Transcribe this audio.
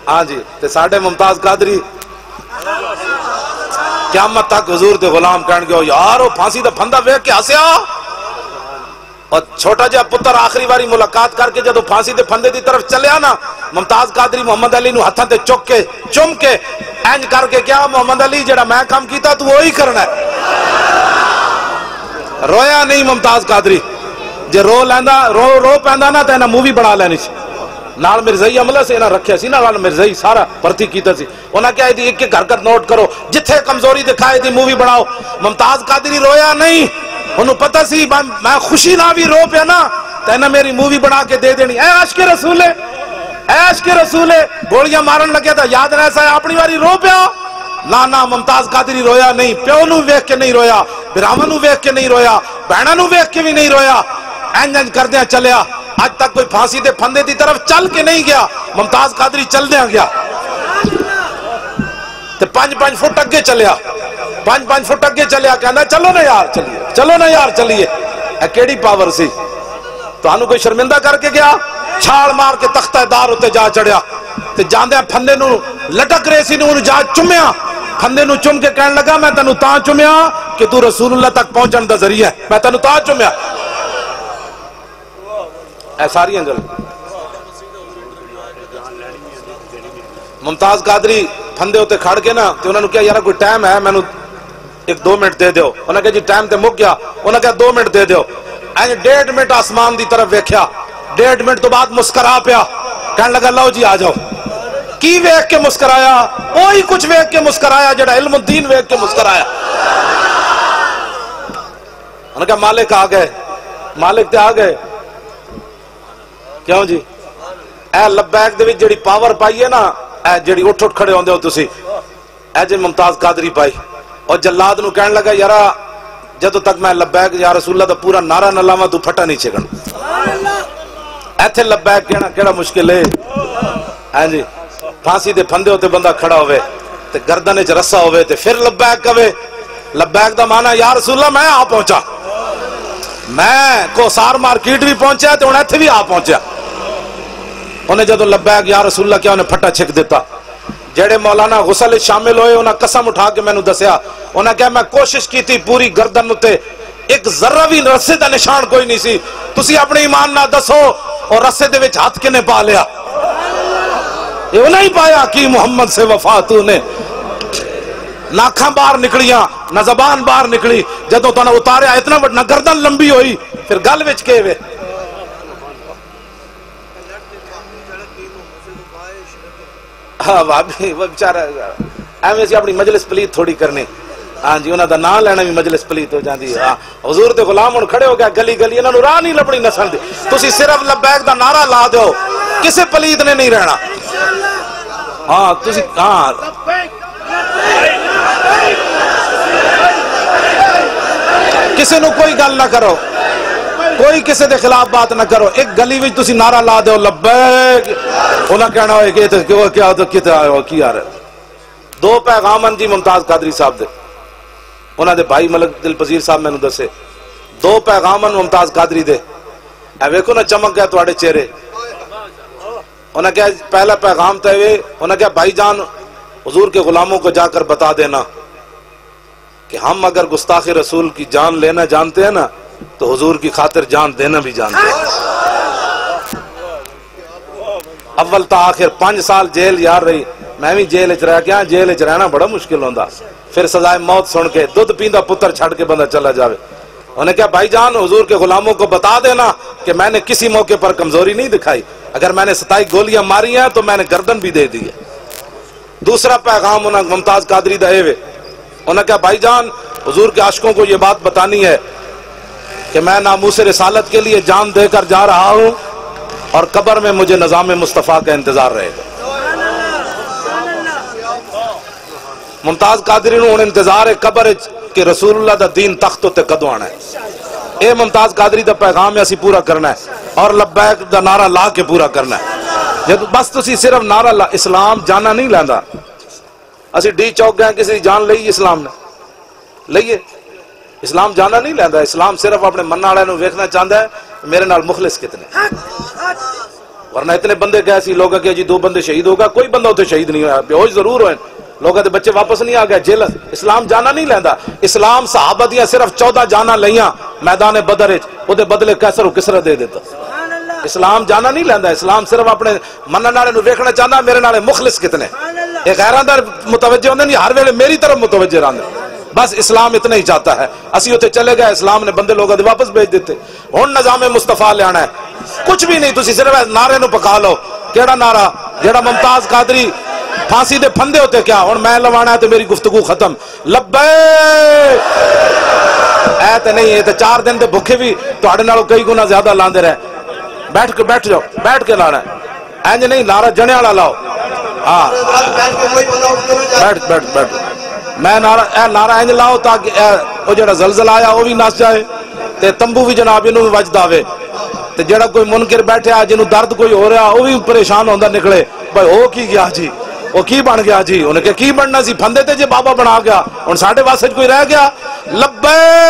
ہاں جی تے ساڈے ممتاز قادری قیامت تک حضور دے غلام کہن گے یار وہ پھانسی دا پھندا ویکھ کے ہسیا. اور چھوٹا جہا پتر آخری باری ملاقات کر کے جدو پھانسی دے پھندے دی طرف چلیا نا ممتاز قادری محمد علی نو ہتھاں تے چک کے چم کے اینج کر کے کیا محمد علی جڑا میں کام کیتا تو وہی کرنا ہے. رویا نہیں ممتاز قادری. جے رو پیندا نا تے انہاں مووی بنا لینی سی. نال مرزائی عملہ سے انہاں رکھیا سی نا نال مرزائی سارا بھرتی کیتا سی. انہاں کیا دی ایک ایک حرکت نوٹ کرو جتھے کمزوری دکھائے دی مووی بناؤ. ممتاز قادری رویا نہیں. انہوں پتہ سی میں خوشی نہ بھی رو پیا نا تے انہاں میری مووی بنا کے دے دینی. اے عاشق رسول اے عاشق رسول گولیاں مارن لگیا تھا یاد نہ ایسا اپنی واری رو پیا. نا ممتاز قادری رویا نہیں. پیو نو ویکھ کے نہیں رویا, براواں نو ویکھ کے نہیں رویا, بہناں نو ویکھ کے بھی نہیں رویا. اینج کردیاں چلیا. آج تک کوئی پھانسی دے پھندے دی طرف چل کے نہیں گیا. ممتاز قادری چل دیا گیا تے 5 فٹ اگے چلیا. 5 فٹ اگے چلیا کہنا چلو نا یار چلیے, چلو نا یار چلیے. اے کیڑی پاور سی. تانوں کوئی شرمندہ کر کے گیا. چھال مار کے تختہ دار اتے جا چڑھیا تے جاندے پھندے نو لٹک رہے سی نو جا چومیا. پھندے نو چوم کے کہنے لگا میں تینوں تاں چومیا کہ تو رسول اللہ تک پہنچن دا ذریعہ ہے. میں تینوں تاں چومیا. اے ساری گل ممتاز قادری پھندے ہوتے کھڑ کے نا تے انہوں نے کہا یارا کوئی ٹائم ہے میں 1-2 منٹ دے دیو. انہوں نے کہا جی ٹائم تے مک گیا. انہوں نے کہا 2 منٹ دے دیو. اینج 1.5 منٹ آسمان دی طرف ویکھیا. 1.5 منٹ تو بعد مسکرا پیا. کہنے لگا لو جی آ جاؤ. کی ویکھ کے مسکرایا؟ وہی کچھ ویکھ کے مسکرایا جڑا علم الدین ویکھ کے مسکرایا. انہوں نے کہا مالک آ گئے. مالک تے آ گئے. کیوں جی اے لبیک دے وچ جڑی پاور پائی ہے نا اے جڑی اٹھ کھڑے ہوندے ہو تسی اے جے ممتاز قادری پائی. اور جلاد نو کہنے لگا یارا جدو تک میں لبیک یا رسول اللہ دا پورا نعرہ نہ لاواں تو پھٹا نہیں چھکن. ایتھے لبیک کہنا کیڑا مشکل ہے. ہاں جی پھانسی دے پھندے ہوتے بندہ کھڑا ہوئے تے گردن وچ رسا ہوئے تے پھر لبیک کہے. لبیک دا معنی یا رسول اللہ میں آ پہنچا. میں کوسار مارکیٹ بھی پہنچیا تے ہن ایتھے بھی آ پہنچیا. انہیں جدو لبیک یا رسول اللہ کیا انہیں پھٹا چھک دیتا. جڑے مولانا غسل شامل ہوئے انہیں قسم اٹھا کے میں نے دسیا. انہیں کہا میں کوشش کی تھی پوری گردن تے ایک ذرہ بھی رسے دا نشان کوئی نہیں سی. تسی اپنے ایمان نہ دسو اور رسے دے وچ ہاتھ کنے پا لیا. یہ نہیں پایا کہ محمد سے وفا تو نے. ناکھاں باہر نکلیاں نہ زبان باہر نکلی. جدو تو نے اتاریا اتنا نہ گردن لمبی ہوئی پھر گل وچ کے وے. ہاں بابی وہ بیچارہ ایویں سی اپنی مجلس پلیت تھوڑی کرنی. ہاں جی انہاں دا نام لینا بھی مجلس پلیت ہو جاندی ہے. حضور دے غلام ہن کھڑے ہو گیا گلی گلی انہاں نوں راہ نہیں لبنی نسل دی. تسی صرف لبیک دا نعرہ لا دیو کسے پلیت نے نہیں رہنا. ہاں تسی ہاں کسے نو کوئی گل نہ کرو, کوئی کسے دے خلاف بات نہ کرو. ایک گلی وچ تسی نعرہ لا دیو لبیک انہاں کہنا ہوئے کہ کیا کتے آئے ہو کی آ رہے. 2 پیغامن جی ممتاز قادری صاحب دے انہاں دے بھائی ملک دل پذیر صاحب میں نے دسے 2 پیغامن ممتاز قادری دے. اے ویکھو نا چمک گیا تواڈے چہرے. انہاں کہا پہلا پیغام تے وے. انہاں کہا بھائی جان حضور کے غلاموں کو جا کر بتا دینا کہ ہم اگر گستاخ رسول کی جان لینا جانتے ہیں نا تو حضور کی خاطر جان دینا بھی جانتے ہیں. اول تا آخر 5 سال جیل یار رہی. میں بھی جیل اچ رہ گیا. جیل اچ رہنا بڑا مشکل ہوندا. پھر سزائے موت سن کے دودھ پیندا پتر چھڑ کے بندہ چلا جاوے. انہوں نے کہا بھائی جان حضور کے غلاموں کو بتا دینا کہ میں نے کسی موقع پر کمزوری نہیں دکھائی. اگر میں نے 27 گولیاں ماری ہیں تو میں نے گردن بھی دے دی ہے. دوسرا پیغام انہوں نے ممتاز قادری دے ہوئے. انہوں نے کہا بھائی جان حضور کے عاشقوں کو یہ بات بتانی ہے کہ میں ناموس رسالت کے لیے جان دے کر جا رہا ہوں اور قبر میں مجھے نظام مصطفیٰ کا انتظار رہے گا. ممتاز قادری نو ان انتظار ہے قبر کہ رسول اللہ دا دین تخت تے کدو آنا ہے. اے ممتاز قادری دا پیغام ہے اسی پورا کرنا ہے اور لبیک دا نعرہ لا کے پورا کرنا ہے. جب بس تسی صرف نعرہ لا. اسلام جانا نہیں لیندا. اسی ڈی چوک گئے کسی جان لئی اسلام نے لئیے. اسلام جانا نہیں لیندا. اسلام صرف اپنے من والے نو ویکھنا چاہندا ہے میرے نال مخلص کتنے. ورنہ اتنے بندے گئے سی لوگ کہ جی 2 بندے شہید ہو گئے، کوئی بندہ اتنے شہید نہیں ہوا، بے ہوش ضرور ہوئے، لوگوں کے بچے واپس نہیں آ گئے جیل۔ اسلام جانا نہیں لیندا، اسلام صحابہ دیاں صرف 14 جانا لیاں میدان بدر وچ، او دے بدلے کیسر و کسرا دے دیتا۔ اسلام جانا نہیں لیندا، اسلام صرف اپنے منن والے نو ویکھنا چاہندا میرے نالے مخلص کتنے، اے غیراں دا متوجہ ہوندے نہیں، ہر ویلے میری طرف متوجہ رہندے، بس اسلام اتنا ہی چاہتا ہے۔ اسی اتنے چلے گئے، اسلام نے بندے لوگوں دے واپس بھیج دیتے۔ ہن نظام مصطفیٰ لے آنا ہے، کچھ بھی نہیں، تسی صرف نعرے نو پکا لو۔ کیڑا نعرہ؟ جیڑا ممتاز قادری پھانسی دے پھندے ہوتے کیا ہن میں لوانا ہے تو میری گفتگو ختم، لبیک اے تے نہیں، اے تے 4 دن دے بھوکے بھی تہاڈے نالوں کئی گنا زیادہ لاندے رہے۔ بیٹھ جاؤ، بیٹھ کے لانا ہے، اینج نہیں نعرہ جنے والا لاؤ۔ ہاں بیٹھ میں نعرہ اینج لاؤ تاکہ وہ جڑا زلزلہ آیا وہ بھی نس جائے تے تمبو بھی جناب انہوں بھی وجد آوے تے جڑا کوئی منکر بیٹھے آ جنہوں درد کوئی ہو رہا وہ بھی پریشان ہوندہ نکلے، بھائی وہ کی گیا جی، وہ کی بن گیا جی، انہیں کہ کی بننا سی، پھندے تے جی بابا بنا گیا، ان ساڑھے واسج کوئی رہ گیا۔ لبیک